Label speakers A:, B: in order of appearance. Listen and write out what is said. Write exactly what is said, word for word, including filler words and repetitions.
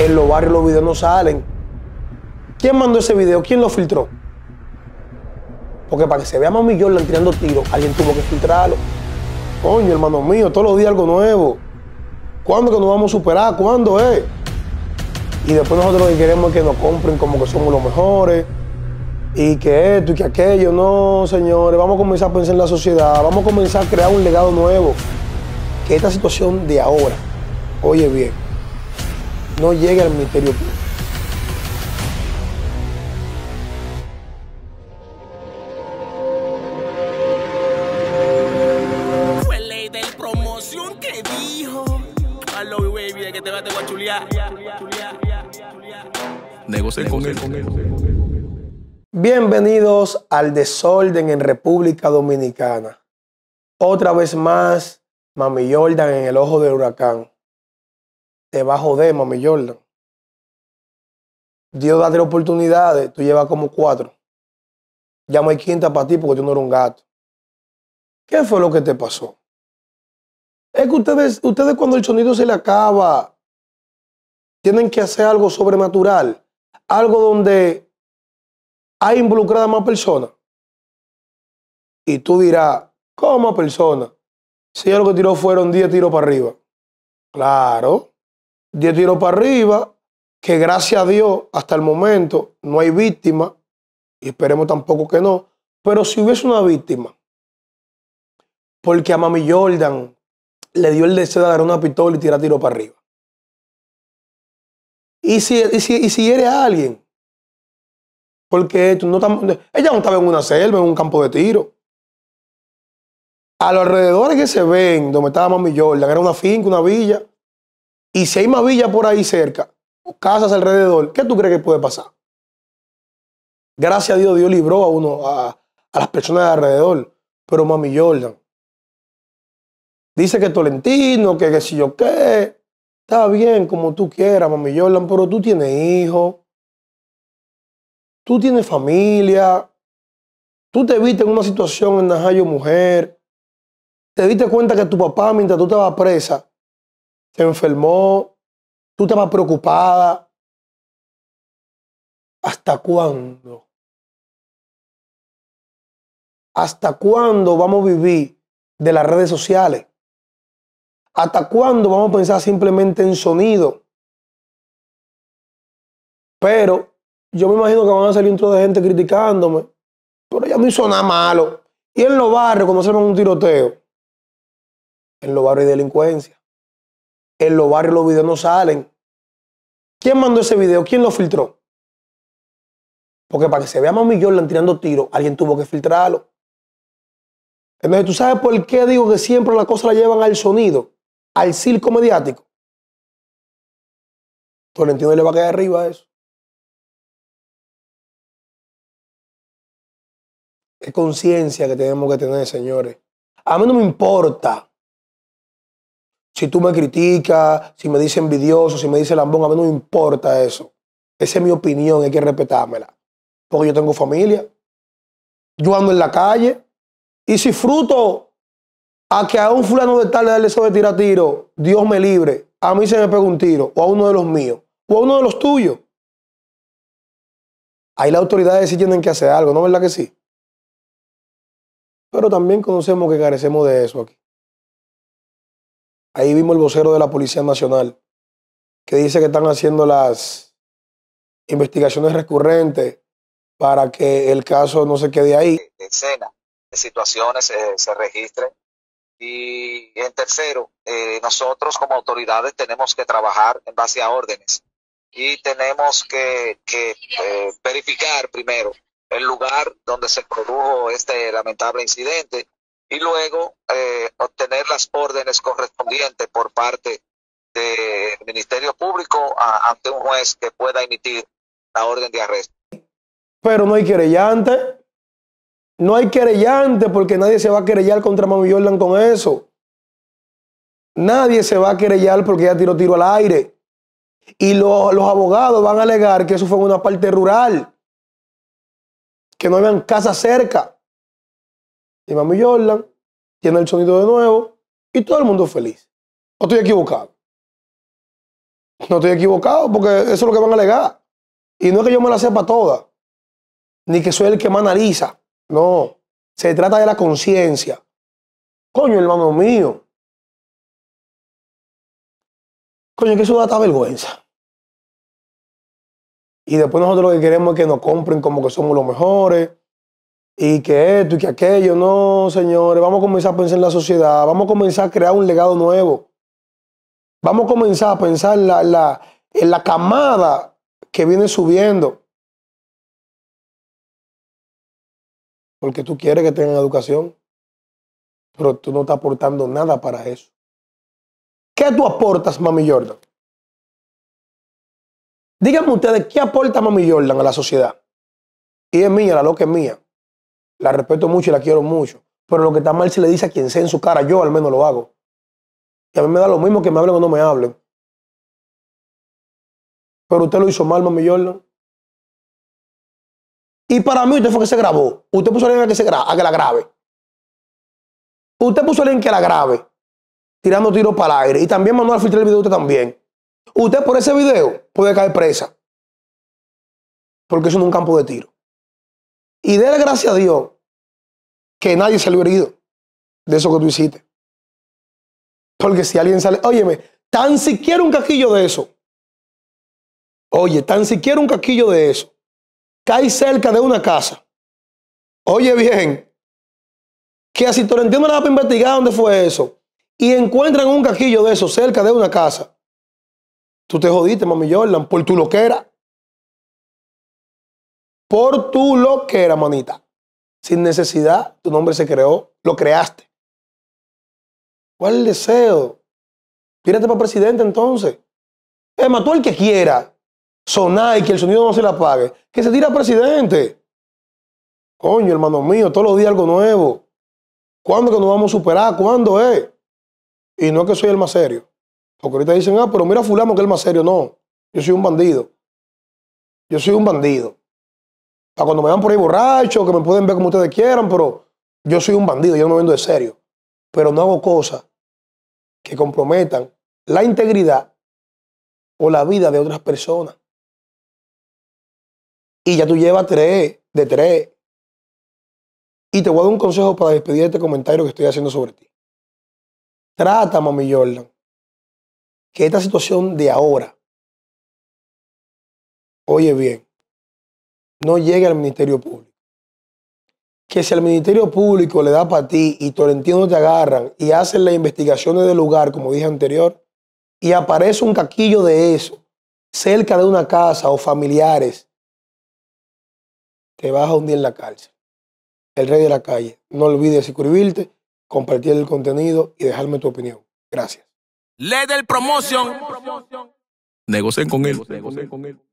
A: En los barrios los videos no salen. ¿Quién mandó ese video? ¿Quién lo filtró? Porque para que se vea a Mami Jordan tirando tiros, alguien tuvo que filtrarlo. Coño, hermano mío, todos los días algo nuevo. ¿Cuándo que nos vamos a superar? ¿Cuándo es? Y después nosotros lo que queremos es que nos compren como que somos los mejores. Y que esto y que aquello. No, señores, vamos a comenzar a pensar en la sociedad. Vamos a comenzar a crear un legado nuevo. Que esta situación de ahora, oye bien, no llegue al Ministerio Público.
B: Fue ley del promoción que dijo. Hello, baby, de que te vas a chulear.
C: Negocio con él.
A: Bienvenidos al desorden en República Dominicana. Otra vez más, Mami Jordan en el ojo del huracán. Te va a joder, Mami Jordan. Dios date oportunidades, tú llevas como cuatro. Ya no hay quinta para ti porque tú no eres un gato. ¿Qué fue lo que te pasó? Es que ustedes, ustedes cuando el sonido se le acaba, tienen que hacer algo sobrenatural. Algo donde hay involucradas más personas. Y tú dirás, ¿cómo más personas? Si ella lo que tiró fueron diez tiros para arriba. Claro, diez tiros para arriba, que gracias a Dios, hasta el momento, no hay víctima, y esperemos tampoco que no, pero si hubiese una víctima, porque a Mami Jordan le dio el deseo de dar una pistola y tirar tiro para arriba. Y si, y si, y si eres alguien, porque tú no tam, ella no estaba en una selva, en un campo de tiro. A los alrededores que se ven, donde estaba Mami Jordan, era una finca, una villa. Y si hay más villas por ahí cerca, o casas alrededor, ¿qué tú crees que puede pasar? Gracias a Dios, Dios libró a uno, a, a las personas de alrededor. Pero Mami Jordan dice que Tolentino, que qué sé yo qué. Está bien, como tú quieras, Mami Jordan, pero tú tienes hijos. Tú tienes familia. Tú te viste en una situación en Najayo mujer. Te diste cuenta que tu papá, mientras tú estabas presa, se enfermó. Tú estabas preocupada. ¿Hasta cuándo? ¿Hasta cuándo vamos a vivir de las redes sociales? ¿Hasta cuándo vamos a pensar simplemente en sonido? Pero yo me imagino que van a salir un tro de gente criticándome. Pero ella no hizo nada malo. Y en los barrios, cuando se arman un tiroteo, en los barrios hay delincuencia. En los barrios los videos no salen. ¿Quién mandó ese video? ¿Quién lo filtró? Porque para que se vea a Mami Jordan tirando tiros, alguien tuvo que filtrarlo. Entonces, ¿tú sabes por qué digo que siempre las cosas la llevan al sonido? Al circo mediático. Tolentino le va a caer arriba a eso. Es conciencia que tenemos que tener, señores. A mí no me importa si tú me criticas, si me dices envidioso, si me dices lambón, a mí no me importa eso. Esa es mi opinión, hay que respetármela. Porque yo tengo familia. Yo ando en la calle. Y si fruto a que a un fulano de tal le darle eso de tirar tiro, Dios me libre, a mí se me pega un tiro, o a uno de los míos, o a uno de los tuyos. Ahí las autoridades sí tienen que hacer algo, ¿no? ¿Verdad que sí? Pero también conocemos que carecemos de eso aquí. Ahí vimos el vocero de la Policía Nacional, que dice que están haciendo las investigaciones recurrentes para que el caso no se quede ahí.
D: De escena, de situaciones eh, se registren. Y en tercero, eh, nosotros como autoridades tenemos que trabajar en base a órdenes y tenemos que, que eh, verificar primero el lugar donde se produjo este lamentable incidente y luego eh, obtener las órdenes correspondientes por parte del Ministerio Público a, ante un juez que pueda emitir la orden de arresto.
A: Pero no hay querellante. No hay querellante porque nadie se va a querellar contra Mami Jordan con eso. Nadie se va a querellar porque ella tiró tiro al aire. Y lo, los abogados van a alegar que eso fue en una parte rural. Que no habían casas cerca. Y Mami Jordan tiene el sonido de nuevo y todo el mundo feliz. ¿O estoy equivocado? No estoy equivocado porque eso es lo que van a alegar. Y no es que yo me la sepa toda, ni que soy el que más analiza. No, se trata de la conciencia. Coño, hermano mío. Coño, que eso da hasta vergüenza. Y después nosotros lo que queremos es que nos compren como que somos los mejores. Y que esto y que aquello. No, señores, vamos a comenzar a pensar en la sociedad. Vamos a comenzar a crear un legado nuevo. Vamos a comenzar a pensar en la, la, en la camada que viene subiendo. Porque tú quieres que tengan educación, pero tú no estás aportando nada para eso. ¿Qué tú aportas, Mami Jordan? Díganme ustedes, ¿qué aporta Mami Jordan a la sociedad? Y es mía, la loca es mía. La respeto mucho y la quiero mucho. Pero lo que está mal se le dice a quien sea en su cara. Yo al menos lo hago. Y a mí me da lo mismo que me hablen o no me hablen. Pero usted lo hizo mal, Mami Jordan. Y para mí usted fue que se grabó. Usted puso a alguien a que, se gra a que la grabe. Usted puso a alguien que la grabe. Tirando tiros para el aire. Y también mandó a filtrar el video usted también. Usted por ese video puede caer presa. Porque eso no es un campo de tiro. Y déle gracias a Dios que nadie salió herido de eso que tú hiciste. Porque si alguien sale, óyeme, tan siquiera un caquillo de eso. Oye, tan siquiera un caquillo de eso. Cae cerca de una casa. Oye bien, que así Tolentino no va para investigar dónde fue eso. Y encuentran un caquillo de eso cerca de una casa. Tú te jodiste, Mami Jordan, por tu loquera. Por tu loquera, manita. Sin necesidad, tu nombre se creó, lo creaste. ¿Cuál es el deseo? Tírate para presidente entonces. Es más, tú el que quiera sonar y que el sonido no se le apague, que se tire a presidente. Coño, hermano mío, todos los días algo nuevo. ¿Cuándo que nos vamos a superar? ¿Cuándo es? Y no es que soy el más serio. Porque ahorita dicen, ah, pero mira a fulano que es el más serio. No, yo soy un bandido. Yo soy un bandido. Para cuando me van por ahí borracho, que me pueden ver como ustedes quieran, pero yo soy un bandido, yo no me vendo de serio. Pero no hago cosas que comprometan la integridad o la vida de otras personas. Y ya tú llevas tres, de tres. Y te voy a dar un consejo para despedir este comentario que estoy haciendo sobre ti. Trata, Mami Jordan, que esta situación de ahora, oye bien, no llegue al Ministerio Público. Que si al Ministerio Público le da para ti y Tolentino te agarran y hacen las investigaciones del lugar, como dije anterior, y aparece un caquillo de eso cerca de una casa o familiares, te vas a hundir en la cárcel. El rey de la calle. No olvides suscribirte, compartir el contenido y dejarme tu opinión. Gracias.
B: Le del promotion.
C: Negocien con él.